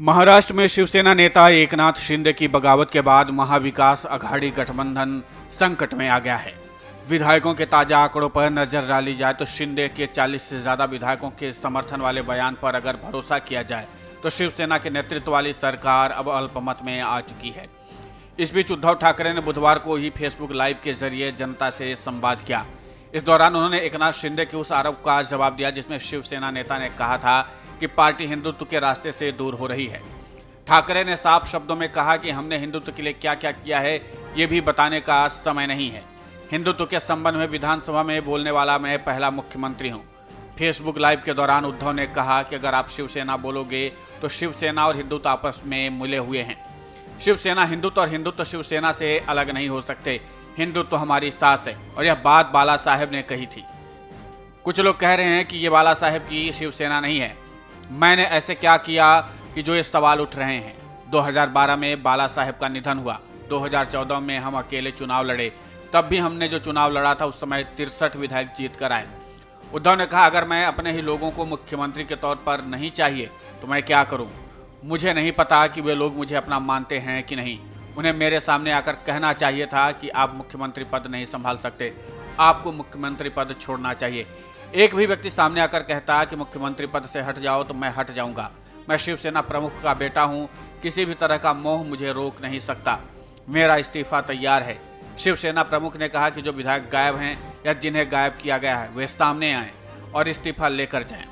महाराष्ट्र में शिवसेना नेता एकनाथ शिंदे की बगावत के बाद महाविकास आघाड़ी गठबंधन संकट में आ गया है। विधायकों के ताजा आंकड़ों पर नजर डाली जाए तो शिंदे के 40 से ज्यादा विधायकों के समर्थन वाले बयान पर अगर भरोसा किया जाए तो शिवसेना के नेतृत्व वाली सरकार अब अल्पमत में आ चुकी है। इस बीच उद्धव ठाकरे ने बुधवार को ही फेसबुक लाइव के जरिए जनता से संवाद किया। इस दौरान उन्होंने एकनाथ शिंदे के उस आरोप का जवाब दिया जिसमें शिवसेना नेता ने कहा था कि पार्टी हिंदुत्व के रास्ते से दूर हो रही है। ठाकरे ने साफ शब्दों में कहा कि हमने हिंदुत्व के लिए क्या क्या किया है ये भी बताने का समय नहीं है। हिंदुत्व के संबंध में विधानसभा में बोलने वाला मैं पहला मुख्यमंत्री हूं। फेसबुक लाइव के दौरान उद्धव ने कहा कि अगर आप शिवसेना बोलोगे तो शिवसेना और हिंदुत्व आपस में मिले हुए हैं। शिवसेना हिंदुत्व और हिंदुत्व शिवसेना से अलग नहीं हो सकते। हिंदुत्व हमारी सांस है और यह बात बाला साहेब ने कही थी। कुछ लोग कह रहे हैं कि ये बाला साहेब की शिवसेना नहीं है। मैंने ऐसे क्या किया कि जो ये सवाल उठ रहे हैं। 2012 में बाला साहेब का निधन हुआ। 2014 में हम अकेले चुनाव लड़े। तब भी हमने जो चुनाव लड़ा था उस समय 63 विधायक जीत कर आए। उद्धव ने कहा अगर मैं अपने ही लोगों को मुख्यमंत्री के तौर पर नहीं चाहिए तो मैं क्या करूं? मुझे नहीं पता कि वे लोग मुझे अपना मानते हैं कि नहीं। उन्हें मेरे सामने आकर कहना चाहिए था कि आप मुख्यमंत्री पद नहीं संभाल सकते, आपको मुख्यमंत्री पद छोड़ना चाहिए। एक भी व्यक्ति सामने आकर कहता कि मुख्यमंत्री पद से हट जाओ तो मैं हट जाऊंगा। मैं शिवसेना प्रमुख का बेटा हूं, किसी भी तरह का मोह मुझे रोक नहीं सकता। मेरा इस्तीफा तैयार है। शिवसेना प्रमुख ने कहा कि जो विधायक गायब हैं या जिन्हें गायब किया गया है वे सामने आएं और इस्तीफा लेकर जाएं।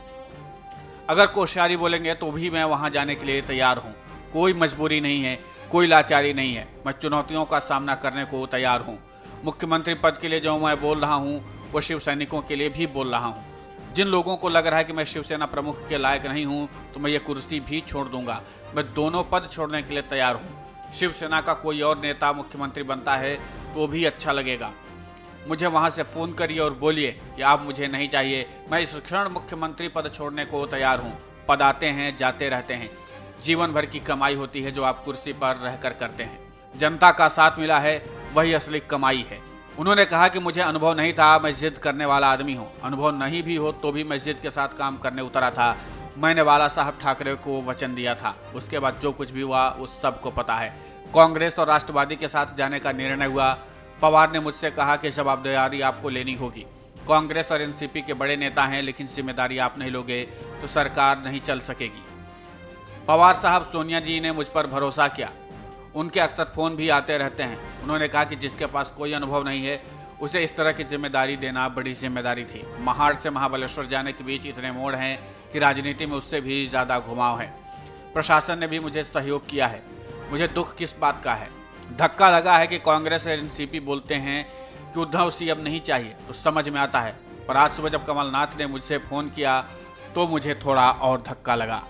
अगर कोश्यारी बोलेंगे तो भी मैं वहां जाने के लिए तैयार हूं। कोई मजबूरी नहीं है, कोई लाचारी नहीं है। मैं चुनौतियों का सामना करने को तैयार हूं। मुख्यमंत्री पद के लिए जो मैं बोल रहा हूं वो शिव सैनिकों के लिए भी बोल रहा हूं। जिन लोगों को लग रहा है कि मैं शिवसेना प्रमुख के लायक नहीं हूं तो मैं ये कुर्सी भी छोड़ दूंगा। मैं दोनों पद छोड़ने के लिए तैयार हूं। शिवसेना का कोई और नेता मुख्यमंत्री बनता है तो भी अच्छा लगेगा। मुझे वहां से फोन करिए और बोलिए कि आप मुझे नहीं चाहिए। मैं इस क्षण मुख्यमंत्री पद छोड़ने को तैयार हूं। पद आते हैं जाते रहते हैं। जीवन भर की कमाई होती है जो आप कुर्सी पर रहकर करते हैं। जनता का साथ मिला है वही असली कमाई है। उन्होंने कहा कि मुझे अनुभव नहीं था, मैं जिद करने वाला आदमी हूं। अनुभव नहीं भी हो तो भी मैं जिद के साथ काम करने उतरा था। मैंने बाला साहब ठाकरे को वचन दिया था। उसके बाद जो कुछ भी हुआ उस सबको पता है। कांग्रेस और राष्ट्रवादी के साथ जाने का निर्णय हुआ। पवार ने मुझसे कहा कि जवाबदारी आपको लेनी होगी। कांग्रेस और एनसीपी के बड़े नेता हैं लेकिन जिम्मेदारी आप नहीं लोगे तो सरकार नहीं चल सकेगी। पवार साहब सोनिया जी ने मुझ पर भरोसा किया। उनके अक्सर फोन भी आते रहते हैं। उन्होंने कहा कि जिसके पास कोई अनुभव नहीं है उसे इस तरह की जिम्मेदारी देना बड़ी जिम्मेदारी थी। महाड़ से महाबलेश्वर जाने के बीच इतने मोड़ हैं कि राजनीति में उससे भी ज्यादा घुमाव है। प्रशासन ने भी मुझे सहयोग किया है। मुझे दुख किस बात का है? धक्का लगा है कि कांग्रेस और एनसीपी बोलते हैं कि उद्धव सीएम नहीं चाहिए तो समझ में आता है। पर आज सुबह जब कमलनाथ ने मुझसे फोन किया तो मुझे थोड़ा और धक्का लगा।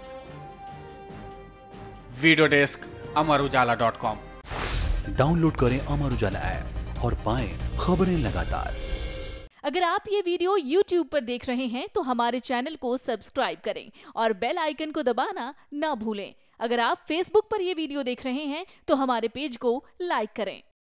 Video desk अमरुजाला.com। डाउनलोड करें अमर उजाला ऐप और पाएं खबरें लगातार। अगर आप ये वीडियो YouTube पर देख रहे हैं तो हमारे चैनल को सब्सक्राइब करें और बेल आइकन को दबाना ना भूलें। अगर आप Facebook पर ये वीडियो देख रहे हैं तो हमारे पेज को लाइक करें।